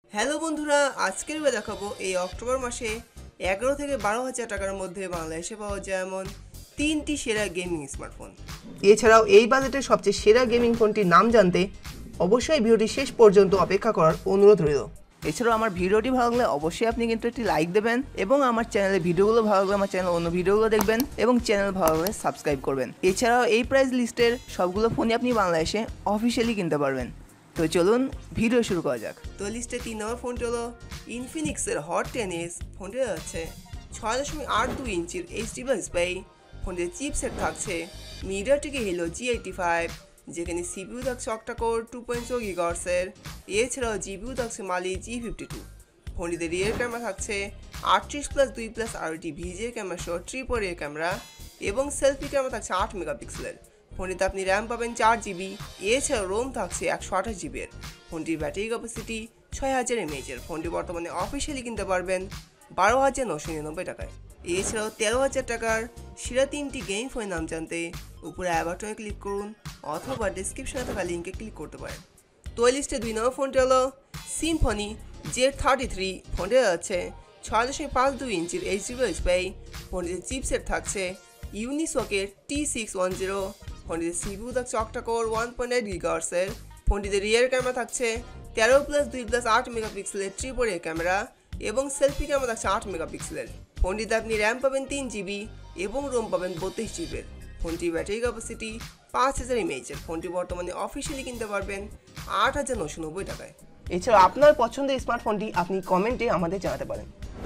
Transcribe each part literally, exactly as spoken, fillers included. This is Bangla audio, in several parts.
হ্যালো বন্ধুরা, আজকের ভিডিও দেখাবো এই অক্টোবর মাসে এগারো থেকে বারো হাজার টাকার মধ্যে বাংলাদেশে পাওয়া যায় এমন তিনটি সেরা গেমিং স্মার্টফোন। এছাড়াও এই বাজেটের সবচেয়ে সেরা গেমিং ফোনটির নাম জানতে অবশ্যই ভিডিওটি শেষ পর্যন্ত অপেক্ষা করার অনুরোধ রইল। এছাড়াও আমার ভিডিওটি ভালো লাগলে অবশ্যই আপনি কিন্তু একটি লাইক দেবেন এবং আমার চ্যানেলের ভিডিওগুলো ভালো লাগলে আমার চ্যানেল অন্য ভিডিওগুলো দেখবেন এবং চ্যানেল ভালো লাগলে সাবস্ক্রাইব করবেন। এছাড়াও এই প্রাইস লিস্টের সবগুলো ফোনই আপনি বাংলাদেশে অফিসিয়ালি কিনতে পারবেন। তো চলুন ভিডিও শুরু করা যাক। তো লিস্টে তিন নম্বর ফোনটি হলো ইনফিনিক্সের হট টেন এস। ফোনটি হচ্ছে ছয় দশমিক আট দুই ইঞ্চির এইচডি ডিসপ্লে। ফোনটির চিপসেট থাকছে MediaTek Helio G eighty five, যেখানে সিপিইউ থাকছে অক্টাকোর টু পয়েন্ট ফোর গিগাহার্টজের। এছাড়াও জিপিইউ থাকছে মালি জি ফিফটি টু। ফোনটিতে রিয়ার ক্যামেরা থাকছে আটত্রিশ প্লাস দুই প্লাস আরটি ভিজে ক্যামেরা সহ ট্রিপল রিয়ার ক্যামেরা এবং সেলফি ক্যামেরা থাকছে আট মেগাপিক্সেলের। ফোনটিতে আপনি র্যাম পাবেন চার জিবি, এছাড়াও রোম থাকছে একশো আঠাশ জিবির। ফোনটির ব্যাটারি ক্যাপাসিটি ছয় হাজার এমএএচের। ফোনটি বর্তমানে অফিসিয়ালি কিনতে পারবেন বারো হাজার নশো নিরানব্বই টাকায়। এছাড়াও তেরো হাজার টাকার সেরা তিনটি গেম ফোনের নাম জানতে উপরে আই বাটনে ক্লিক করুন অথবা ডিসক্রিপশনে থাকা লিঙ্কে ক্লিক করতে পারেন। তো এই লিস্টে দুই নম্বর ফোনটি হলো সিম্ফনি জেড থার্টি থ্রি। ফোনটি আছে ছয় দশমিক পাঁচ দুই ইঞ্চির এইচডি ডিসপ্লে। ফোনটিতে চিপসেট থাকছে ইউনিসকের টি সিক্স ওয়ান জিরো। ফোনটিতে সিপিইউ থাকছে অক্টাকোর ওয়ান পয়েন্ট এইট গিগাহার্টজের। ফোনটিতে রিয়ার ক্যামেরা থাকছে তেরো প্লাস দুই প্লাস আট মেগাপিক্সেলের ট্রিপল রিয়ার ক্যামেরা এবং সেলফি ক্যামেরা থাকছে আট মেগাপিক্সেলের। ফোনটিতে আপনি র্যাম পাবেন তিন জিবি এবং রোম পাবেন বত্রিশ জিবির। ফোনটির ব্যাটারি ক্যাপাসিটি পাঁচ হাজার এমএএচের। ফোনটি বর্তমানে অফিসিয়ালি কিনতে পারবেন আট হাজার নশো নব্বই টাকায়। এছাড়া আপনার পছন্দের স্মার্টফোনটি আপনি কমেন্টে আমাদের জানাতে পারেন।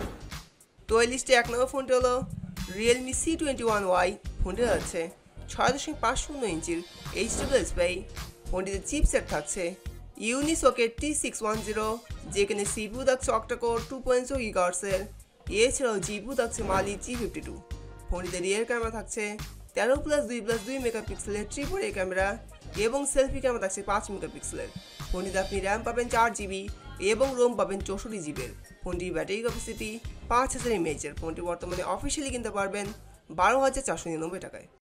তো এই লিস্টে এক নম্বর ফোনটি হলো Realme C twenty one Y. ফোনটি হচ্ছে ছয় দশমিক পাঁচ শূন্য ইঞ্চির এইচডি ডিসপ্লে। ফোনটিতে চিপসেট থাকছে ইউনিসকের টি সিক্স ওয়ান জিরো, যেখানে সিপিইউ থাকছে অক্টাকোর টু পয়েন্ট ফোর গিগাহার্টজের। এছাড়াও জিপিইউ থাকছে মালি জি ফিফটি টু। ফোনটিতে রিয়ার ক্যামেরা থাকছে তেরো প্লাস দুই প্লাস দুই মেগাপিক্সেলের ট্রিপল রিয়ার ক্যামেরা এবং সেলফি ক্যামেরা থাকছে পাঁচ মেগাপিক্সেলের। ফোনটিতে আপনি র্যাম পাবেন চার জিবি এবং রোম পাবেন চৌষট্টি জিবির। ফোনটির ব্যাটারি ক্যাপাসিটি পাঁচ হাজার এমএএচের। ফোনটি বর্তমানে অফিসিয়ালি কিনতে পারবেন বারো হাজার চারশো নিরানব্বই টাকায়।